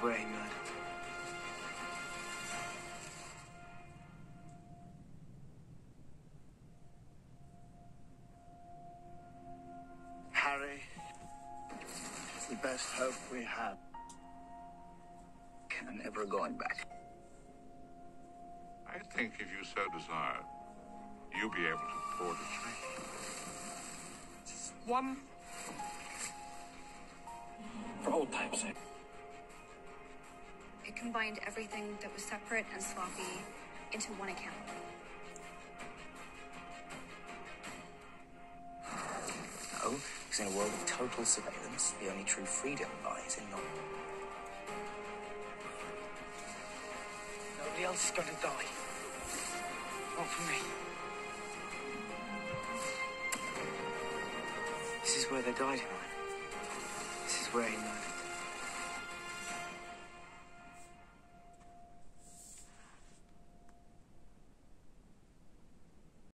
where he murdered. Harry, it's the best hope we have. I'm never going back. I think if you so desire, you'll be able to afford a change. Just one. For old time's sake. It combined everything that was separate and sloppy into one account. No, because in a world of total surveillance, the only true freedom lies in not... Nobody else is going to die. Not for me. This is where they died him. This is where he murdered.